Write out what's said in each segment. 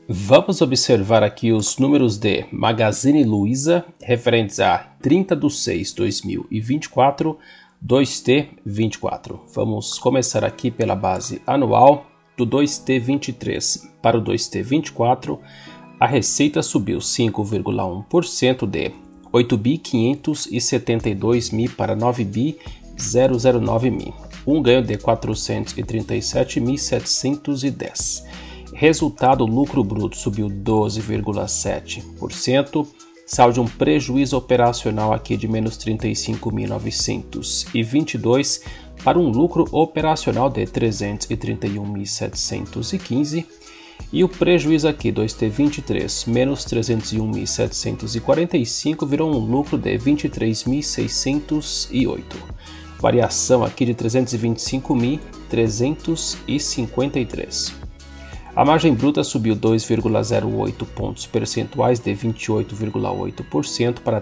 Vamos observar aqui os números de Magazine Luiza referentes a 30/6/2024, 2T24. Vamos começar aqui pela base anual do 2T23 para o 2T24. A receita subiu 5,1% de 8.572.000 para 9.009.000, um ganho de 437.710. Resultado, lucro bruto subiu 12,7%, saldo um prejuízo operacional aqui de menos 35.922 para um lucro operacional de 331.715 e o prejuízo aqui 2T23 menos 301.745 virou um lucro de 23.608, variação aqui de 325.353. A margem bruta subiu 2,08 pontos percentuais de 28,8% para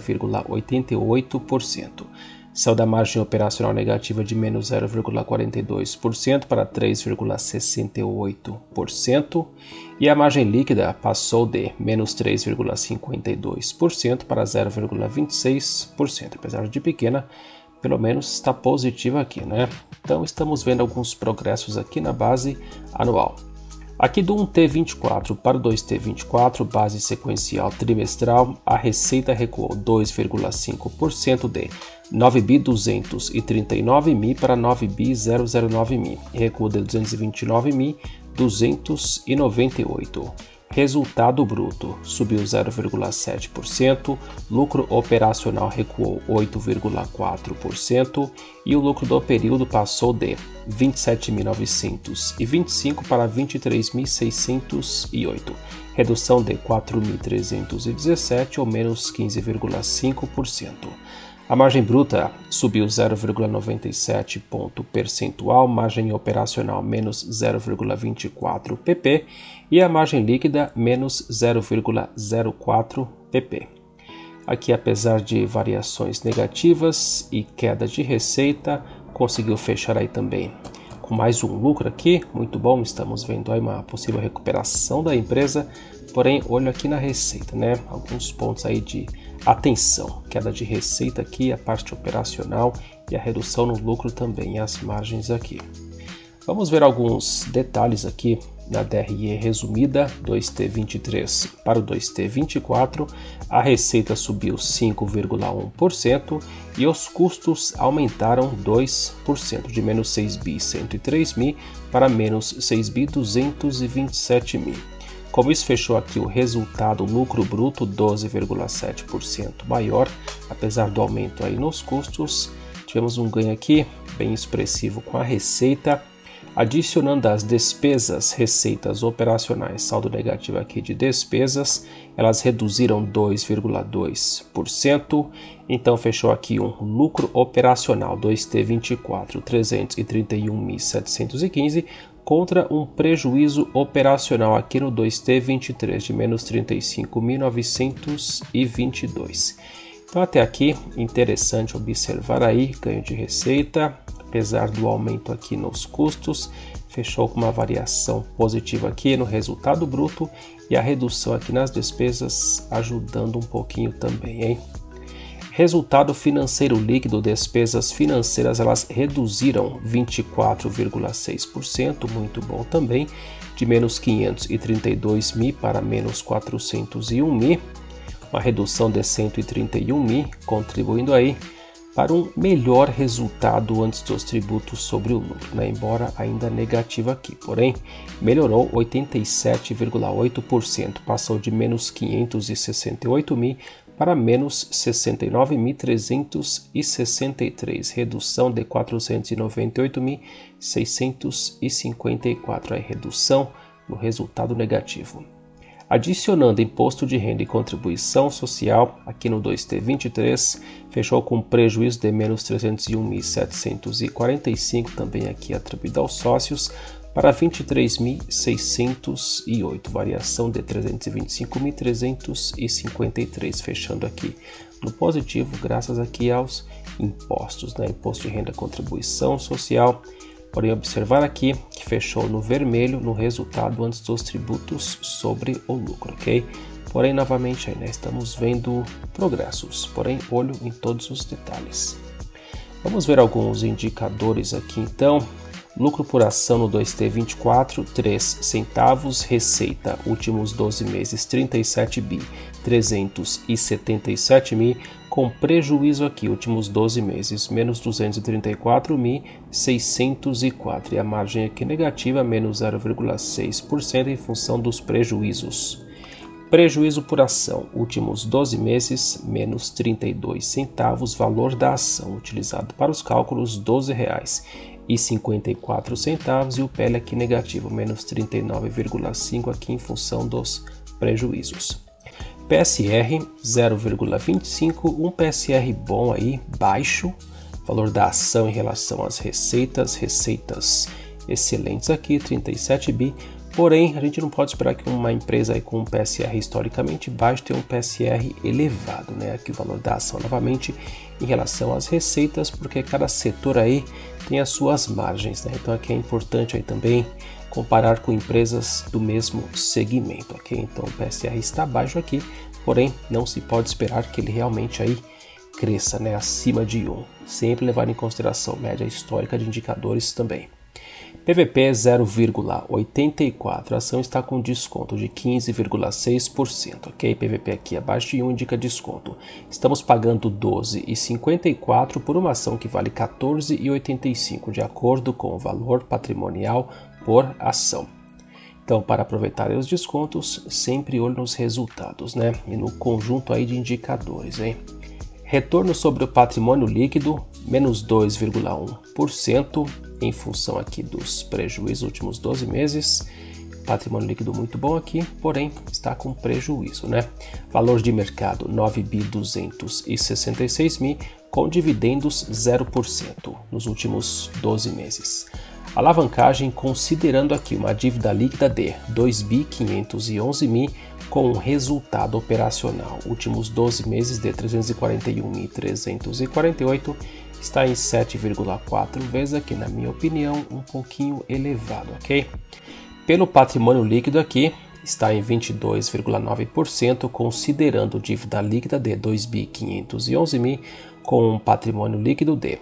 30,88%. Saiu da margem operacional negativa de menos 0,42% para 3,68%. E a margem líquida passou de menos 3,52% para 0,26%. Apesar de pequena, pelo menos está positiva aqui, né? Então estamos vendo alguns progressos aqui na base anual. Aqui do 1T24 para o 2T24, base sequencial trimestral, a receita recuou 2,5% de 9.239.000 para 9.009.000, recuo de 229.298. Resultado bruto subiu 0,7%, lucro operacional recuou 8,4% e o lucro do período passou de 27.925 para 23.608, redução de 4.317 ou menos 15,5%. A margem bruta subiu 0,97 ponto percentual, margem operacional menos 0,24 pp e a margem líquida menos 0,04 pp. Aqui, apesar de variações negativas e queda de receita, conseguiu fechar aí também com mais um lucro aqui, muito bom. Estamos vendo aí uma possível recuperação da empresa, porém olho aqui na receita, né? Alguns pontos aí de atenção, queda de receita aqui, a parte operacional e a redução no lucro também, as margens aqui. Vamos ver alguns detalhes aqui na DRE resumida 2T23 para o 2T24. A receita subiu 5,1% e os custos aumentaram 2%, de menos 6.103.000 para menos 6.227.000. Como isso fechou aqui o resultado, lucro bruto 12,7% maior, apesar do aumento aí nos custos, tivemos um ganho aqui bem expressivo com a receita. Adicionando as despesas, receitas operacionais, saldo negativo aqui de despesas, elas reduziram 2,2%, então fechou aqui um lucro operacional 2T24 331.715 contra um prejuízo operacional aqui no 2T23 de menos 35.922. Então até aqui interessante observar aí ganho de receita. Apesar do aumento aqui nos custos, fechou com uma variação positiva aqui no resultado bruto e a redução aqui nas despesas ajudando um pouquinho também, hein? Resultado financeiro líquido, despesas financeiras, elas reduziram 24,6%, muito bom também, de menos 532.000 para menos 401.000, uma redução de 131.000, contribuindo aí para um melhor resultado antes dos tributos sobre o lucro, né? Embora ainda negativo aqui, porém melhorou 87,8%, passou de menos 568.000 para menos 69.363, redução de 498.654, redução no resultado negativo. Adicionando imposto de renda e contribuição social, aqui no 2T23, fechou com prejuízo de menos 301.745, também aqui atribuído aos sócios, para 23.608, variação de 325.353, fechando aqui no positivo, graças aqui aos impostos, né? Imposto de renda e contribuição social. Porém, observar aqui que fechou no vermelho no resultado antes dos tributos sobre o lucro, ok? Porém, novamente, aí, né, estamos vendo progressos, porém, olho em todos os detalhes. Vamos ver alguns indicadores aqui, então. Lucro por ação no 2T24, 3 centavos, receita, últimos 12 meses, 37.377.000, com prejuízo aqui, últimos 12 meses, menos 234.604, e a margem aqui negativa, menos 0,6% em função dos prejuízos. Prejuízo por ação, últimos 12 meses, menos 32 centavos, valor da ação utilizado para os cálculos, R$12,54, e o PL aqui negativo, menos 39,5 aqui em função dos prejuízos. PSR 0,25, um PSR bom aí, baixo, valor da ação em relação às receitas excelentes aqui, 37 bi. Porém, a gente não pode esperar que uma empresa aí com um PSR historicamente baixo tenha um PSR elevado, né? Aqui o valor da ação novamente em relação às receitas, porque cada setor aí tem as suas margens, né? Então aqui é importante aí também comparar com empresas do mesmo segmento, ok? Então o PSR está baixo aqui, porém não se pode esperar que ele realmente aí cresça, né? Acima de 1. Sempre levar em consideração média histórica de indicadores também. PVP 0,84, a ação está com desconto de 15,6%, ok? PVP aqui abaixo de 1 indica desconto. Estamos pagando 12,54 por uma ação que vale 14,85, de acordo com o valor patrimonial por ação. Então, para aproveitar os descontos, sempre olho nos resultados, né? E no conjunto aí de indicadores, hein? Retorno sobre o patrimônio líquido, menos 2,1%, em função aqui dos prejuízos últimos 12 meses. Patrimônio líquido muito bom aqui, porém está com prejuízo, né? Valor de mercado 9.266.000, com dividendos 0% nos últimos 12 meses. Alavancagem, considerando aqui uma dívida líquida de 2.511.000, com um resultado operacional últimos 12 meses de 341.348, está em 7,4 vezes aqui, na minha opinião, um pouquinho elevado, ok? Pelo patrimônio líquido aqui, está em 22,9%, considerando dívida líquida de 2.511.000, com um patrimônio líquido de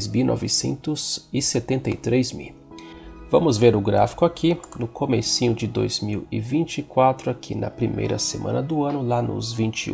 10.973.000. Vamos ver o gráfico aqui, no comecinho de 2024, aqui na primeira semana do ano, lá nos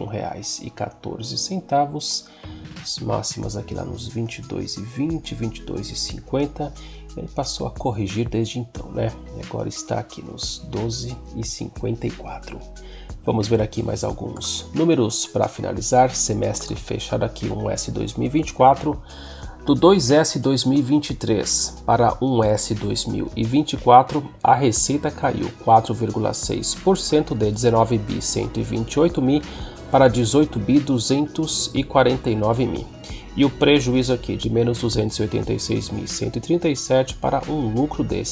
R$21,14, as máximas aqui lá nos 22,20, 22,50, ele passou a corrigir desde então, né? E agora está aqui nos 12,54. Vamos ver aqui mais alguns números para finalizar. Semestre fechado aqui, 1S 2024. Do 2S 2023 para 1S 2024, a receita caiu 4,6% de 19.128.000 para 18.249.000. E o prejuízo aqui de menos 286.137 para um lucro de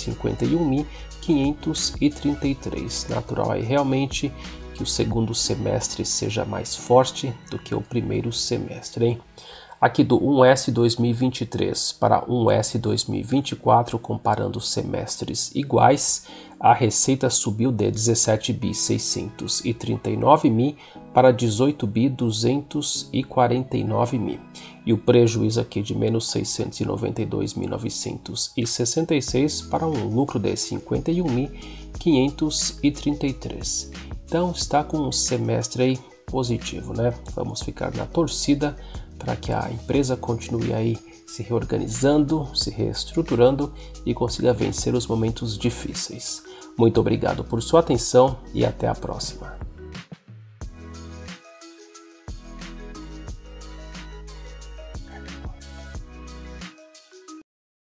51.533. Natural aí realmente que o segundo semestre seja mais forte do que o primeiro semestre, hein? Aqui do 1S 2023 para 1S 2024, comparando semestres iguais, a receita subiu de 17.639.000 para 18.249.000. E o prejuízo aqui de menos 692.966 para um lucro de 51.533. Então está com um semestre aí positivo, né? Vamos ficar na torcida para que a empresa continue aí se reorganizando, se reestruturando e consiga vencer os momentos difíceis. Muito obrigado por sua atenção e até a próxima.